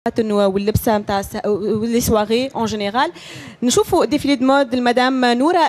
واللبسه نتاع لي سواغي اون جينيرال. نشوفوا ديفيلي دو مود المدام نوره.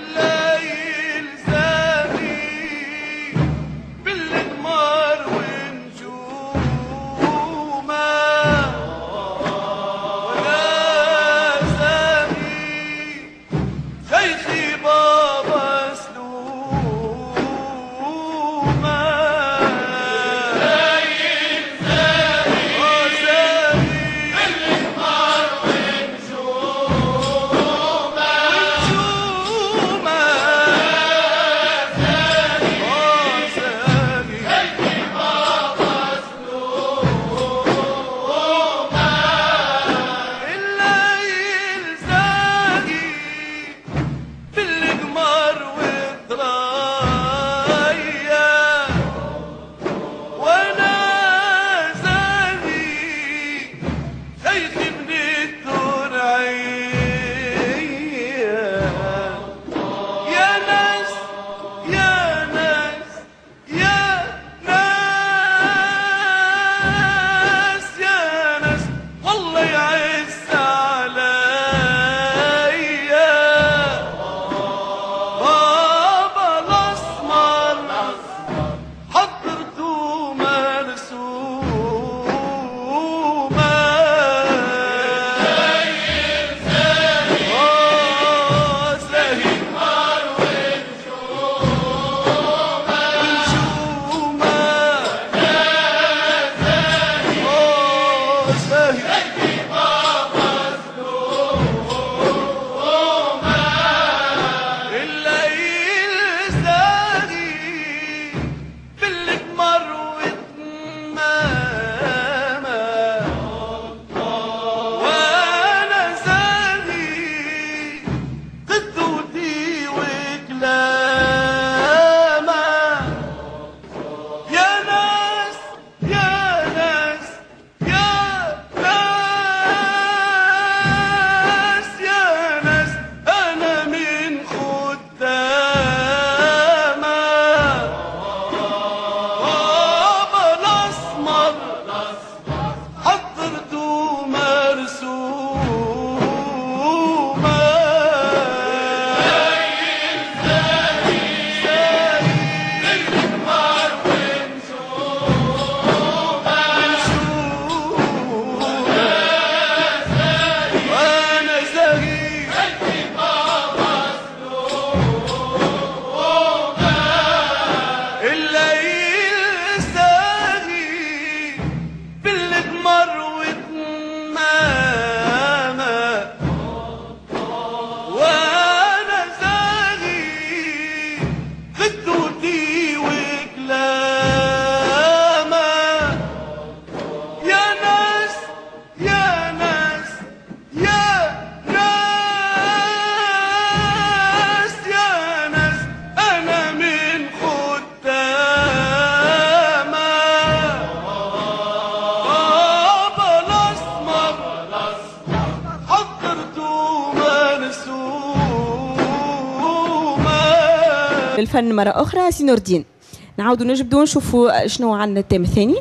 الفن مرة أخرى. سي نور الدين، نعاودوا نجبدوا نشوفوا شنو عندنا التيم الثاني.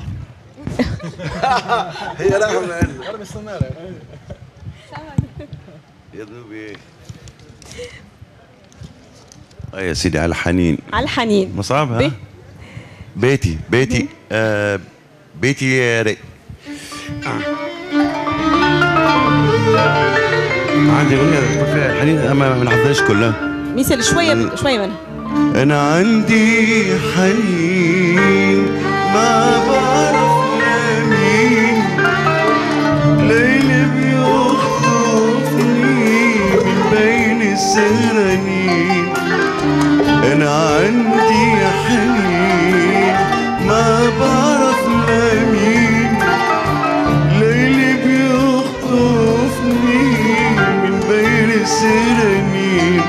هي راهم يا ذنوبي يا سيدي. على الحنين، على الحنين مصعب. ها بيتي بيتي بيتي يا ري. عندي أغنية فيها الحنين أما ما نحضرش كلها. مثل شوية شوية منها. أنا عندي حنين ما بعرف لمين، ليل بيخطفني من بين السهرانين. أنا عندي حنين ما بعرف لمين، ليل بيخطفني من بين السهرانين.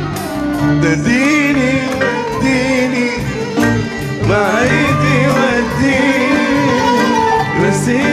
تديني وديني بعيدي وديني، بس